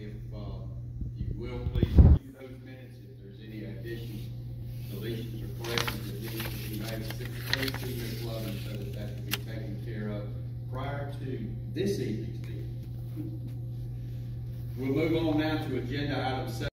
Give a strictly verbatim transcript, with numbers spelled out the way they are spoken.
if uh, you will, please review those minutes. If there's any additions, deletions, or corrections that need to be made, secretary to Miz Lovin so that that can be taken care of prior to this evening's meeting. We'll move on now to agenda item seven.